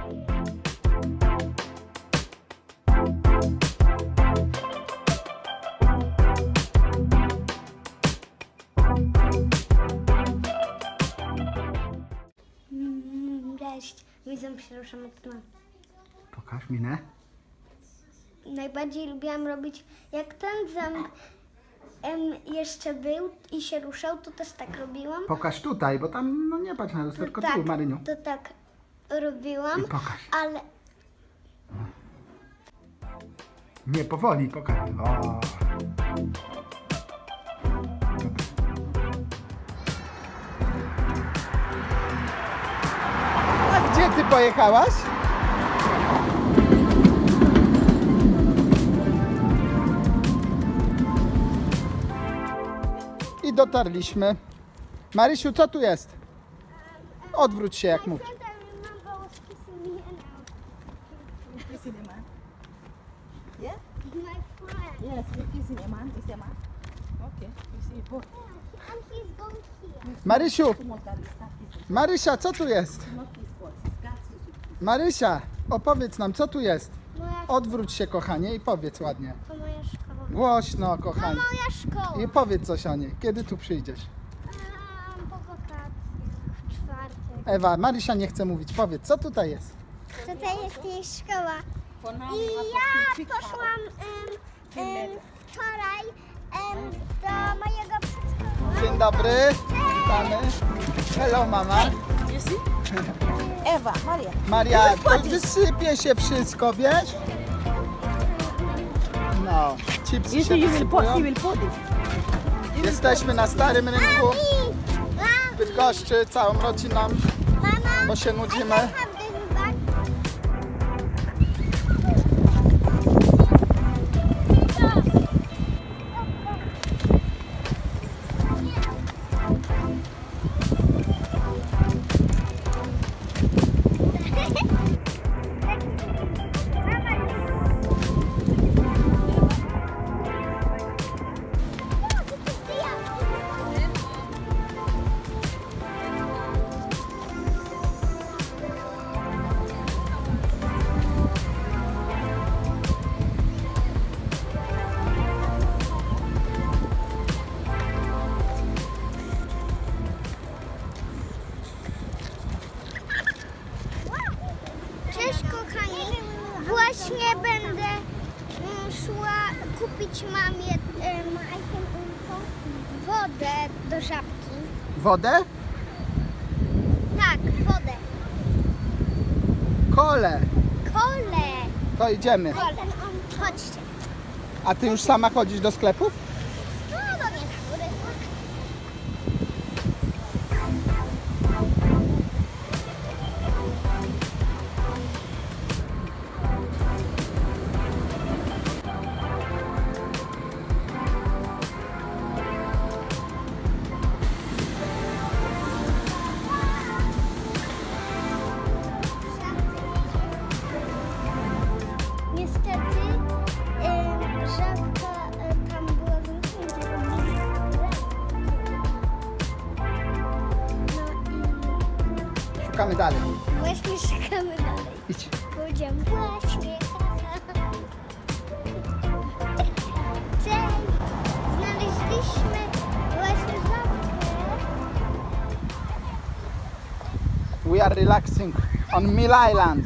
Cześć, widzę, się ruszam od tła. Pokaż minę. Najbardziej lubiłam robić, jak ten ząb jeszcze był i się ruszał, to też tak robiłam. Pokaż tutaj, bo tam no nie patrz na lusterko, tak, tu, Maryniu. to tak robiłam, I pokaż. ale Nie, powoli, pokaż. O. A gdzie ty pojechałaś? I dotarliśmy. Marysiu, co tu jest? Odwróć się, jak mówię. Yes? Yes, we're kissing a man. Is a man? Okay, you see both. Marysiu, Come on, Daddy, start kissing. Marysia, co tu jest? Not kiss first. It's got you. Marysia, opowiedz nam, co tu jest? moja, Odwróć się, kochanie, i powiedz ładnie. to moja szkoła. Głośno, To kochanie. moja szkoła. I powiedz coś o niej. Kiedy tu przyjdziesz? Po wakacjach, w czwartek. Ewa, Marysia nie chce mówić. Powiedz, co tutaj jest? Tutaj jest jej szkoła. For now, I we have to ja pick poszłam wczoraj do mojego przedszkola. Dzień dobry. Witamy. Hello, mama. You see? Eva, Maria. Maria, to wysypie się wszystko, wiesz? No, chipsy You się see, you wysypują. will put it. Jesteśmy na Starym Rynku Mami, w Bydgoszczy, całą rodziną, mama, bo się nudzimy. I have this bag. Cześć kochani, właśnie będę szła kupić mamie wodę do żabki. Wodę? Tak, wodę. Kole. Kole. To idziemy. Chodźcie. A ty już sama chodzisz do sklepów? No do niektórych. Niestety żabka tam była zamknięta. No Szukamy dalej. i właśnie szukamy dalej. Idź. Powiedziałam właśnie. Cześć! Znaleźliśmy właśnie żabkę. We are relaxing on Mill Island.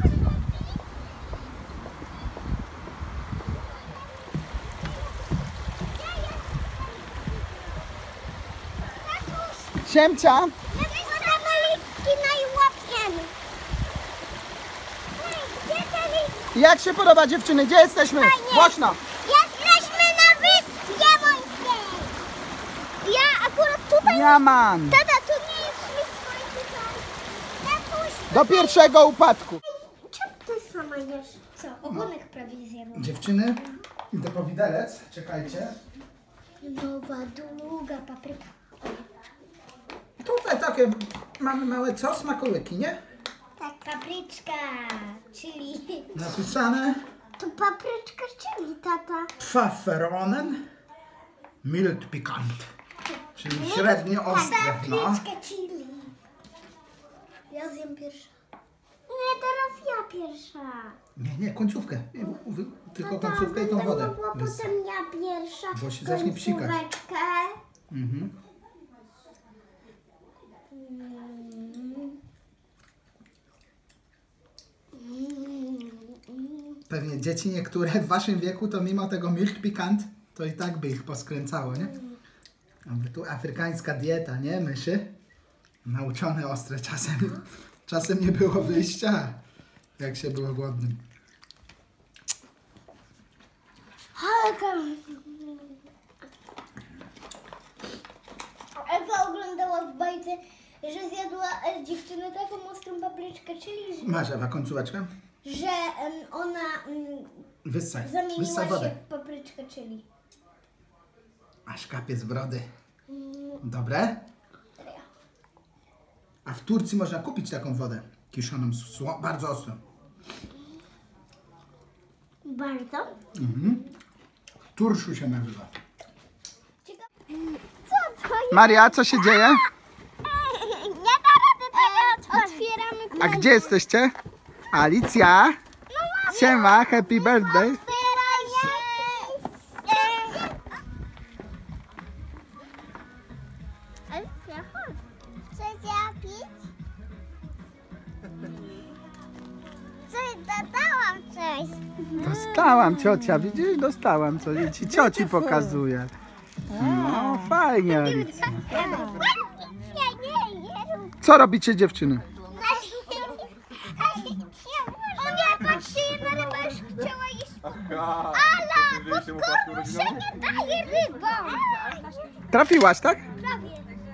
Siemcia, My podamy listki na i łapiemy. Gdzie te listki? jak się podoba, dziewczyny? Gdzie jesteśmy? Fajnie. Głośno. Jesteśmy na wyspie Mońskiej. Ja akurat tutaj... Jaman. Tata, tu nie jest wszystko i tutaj. Tatuś, Do pierwszego upadku. czemu ty sama jesz? Co? Ogonek prawie zjadłam. Dziewczyny, idę po widelec. Czekajcie. Nowa, długa papryka. Tutaj takie mamy małe co? Smakołyki, nie? Tak, papryczka, czyli... Napisane To papryczka, czyli tata. Pfefferonen mild pikant. Czyli średnio ostre, no. Papryczka, chili. Ja zjem pierwsza. Nie, teraz ja pierwsza. Nie, końcówkę. Tylko No tak, końcówkę i tą będę wodę. mogła potem ja pierwsza. Bo się zacznie psikać. Końcóweczkę. Mhm. Pewnie dzieci niektóre w waszym wieku to mimo tego milk pikant, to i tak by ich poskręcało, nie? A tu afrykańska dieta, nie? Myszy? Nauczone ostre czasem. Czasem nie było wyjścia, jak się było głodnym. Ewa oglądała w bajce, że zjadła dziewczynę taką ostrą papryczkę, czyli Masz, Ewa, końcóweczkę? że ona Wyssaj. zamieniła Wyssaj się wodę. w papryczkę, czyli. Aż kapie z brody. Dobre? A w Turcji można kupić taką wodę kiszoną, bardzo ostrą. Bardzo. Turszu się nazywa. Co to jest? Maria, co się dzieje? Nie da rady tego otwieramy. A gdzie jesteście? Alicja? Siema, happy birthday. Otwieraj się! Alicja, chodź. Chcesz pić? Dodałam coś. Dostałam, ciocia, widzisz? Dostałam coś. I ci cioci pokazuję. No, fajnie, Alicja. Nie rób. Co robicie, dziewczyny? O nie, patrzcie, jedna ryba już chciała iść. Ala, pod korpus się nie daje rybom. Trafiłaś, tak? Prawie.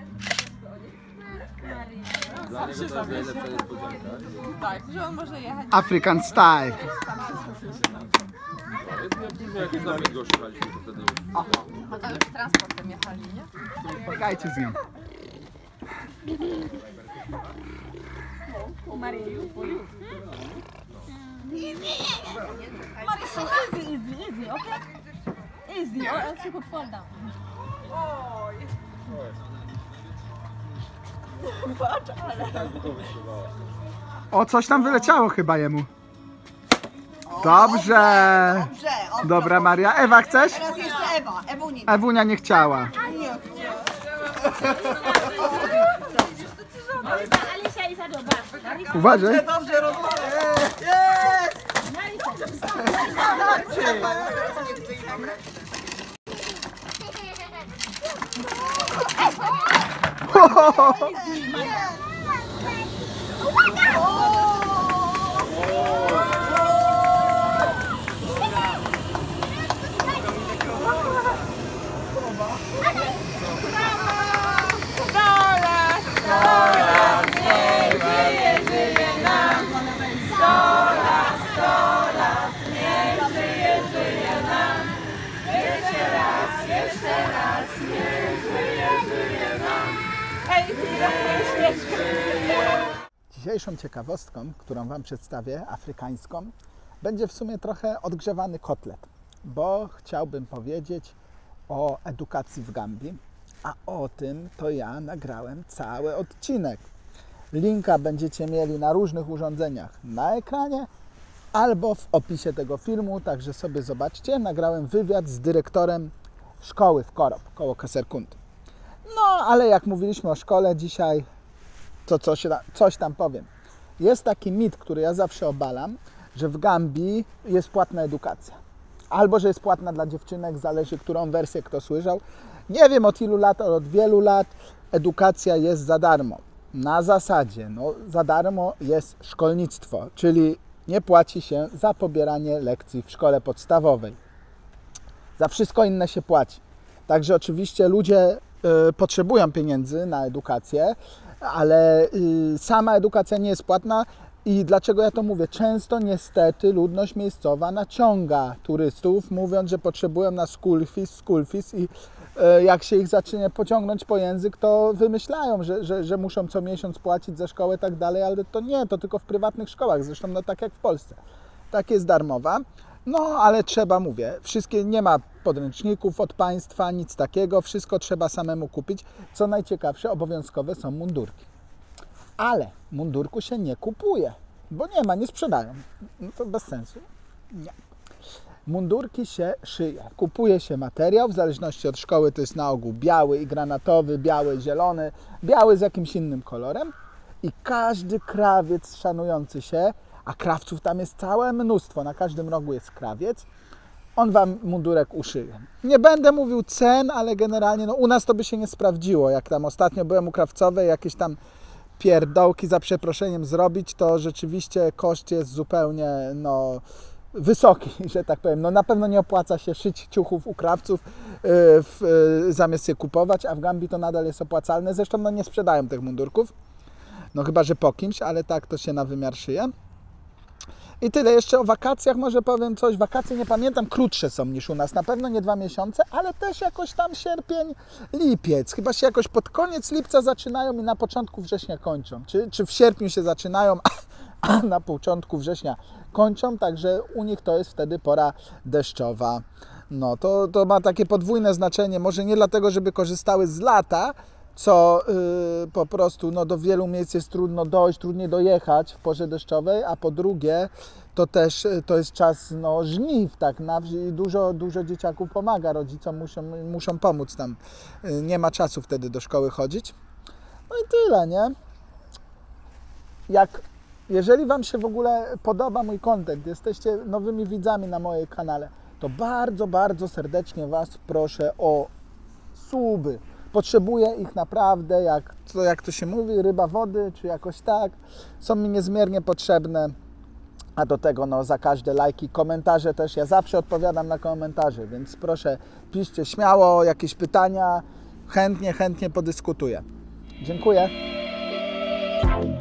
Zawsze to jest najlepsza niespodzianka. Tak, że on może jechać. African style. Później jak już na Bydgoszcz jechaliśmy, to wtedy już. A to już transportem jechali, nie? Biegajcie z nią. Maria, for you. Maria, so easy, okay? Easy, or else you could fall down. Patrz, ale... Tak by to wyśpiewałaś. O, coś tam wyleciało chyba jemu. Dobrze. Dobrze, o, Dobra, Maria. Ewa, chcesz? teraz jeszcze Ewa, Ewunia. Ewunia nie chciała. Uważaj. Dobrze, Dzisiejszą ciekawostką, którą Wam przedstawię, afrykańską, będzie w sumie trochę odgrzewany kotlet, bo chciałbym powiedzieć o edukacji w Gambii, a o tym to ja nagrałem cały odcinek. Linka będziecie mieli na różnych urządzeniach na ekranie albo w opisie tego filmu, także sobie zobaczcie. Nagrałem wywiad z dyrektorem szkoły w Korob, koło Keserkundy. No, ale jak mówiliśmy o szkole dzisiaj, to coś tam powiem. Jest taki mit, który ja zawsze obalam, że w Gambii jest płatna edukacja. Albo, że jest płatna dla dziewczynek, zależy, którą wersję kto słyszał. Nie wiem od ilu lat, ale od wielu lat edukacja jest za darmo. Na zasadzie, za darmo jest szkolnictwo, czyli nie płaci się za pobieranie lekcji w szkole podstawowej. Za wszystko inne się płaci. Także oczywiście ludzie potrzebują pieniędzy na edukację, ale sama edukacja nie jest płatna. I dlaczego ja to mówię? Często niestety ludność miejscowa naciąga turystów, mówiąc, że potrzebują na school fees i jak się ich zacznie pociągnąć po język, to wymyślają, że muszą co miesiąc płacić za szkołę i tak dalej, ale to nie, to tylko w prywatnych szkołach, zresztą tak jak w Polsce. Tak jest darmowa. No, ale trzeba, mówię, nie ma podręczników od państwa, nic takiego, wszystko trzeba samemu kupić. Co najciekawsze, obowiązkowe są mundurki. Ale mundurku się nie kupuje. bo nie ma, nie sprzedają. No to bez sensu. Nie. Mundurki się szyje. Kupuje się materiał, w zależności od szkoły to jest na ogół biały i granatowy, biały, zielony, biały z jakimś innym kolorem i każdy krawiec szanujący się, a krawców tam jest całe mnóstwo, na każdym rogu jest krawiec, on wam mundurek uszyje. Nie będę mówił cen, ale generalnie no, u nas to by się nie sprawdziło. Jak tam ostatnio byłem u krawcowej, jakieś tam pierdołki za przeproszeniem zrobić, to rzeczywiście koszt jest zupełnie no, wysoki, że tak powiem. No, na pewno nie opłaca się szyć ciuchów u krawców zamiast je kupować, a w Gambii to nadal jest opłacalne. Zresztą no, nie sprzedają tych mundurków, no chyba że po kimś, ale tak to się na wymiar szyje. I tyle. Jeszcze o wakacjach może powiem coś. Wakacje, nie pamiętam, krótsze są niż u nas. Na pewno nie 2 miesiące, ale też jakoś tam sierpień, lipiec. Chyba się jakoś pod koniec lipca zaczynają i na początku września kończą. Czy w sierpniu się zaczynają, a na początku września kończą. Także u nich to jest wtedy pora deszczowa. No to ma takie podwójne znaczenie. Może nie dlatego, żeby korzystały z lata, co po prostu no, do wielu miejsc jest trudno dojść, trudniej dojechać w porze deszczowej, a po drugie to też to jest czas no, żniw tak na wsi i dużo dzieciaków pomaga, rodzicom muszą pomóc tam. Nie ma czasu wtedy do szkoły chodzić. No i tyle, nie? Jeżeli Wam się w ogóle podoba mój content, jesteście nowymi widzami na moim kanale, to bardzo, bardzo serdecznie Was proszę o suby. Potrzebuję ich naprawdę, jak to się mówi, ryba wody, czy jakoś tak. Są mi niezmiernie potrzebne. A do tego no, za każde lajki, komentarze też. Ja zawsze odpowiadam na komentarze, więc proszę, piszcie śmiało jakieś pytania. Chętnie podyskutuję. Dziękuję.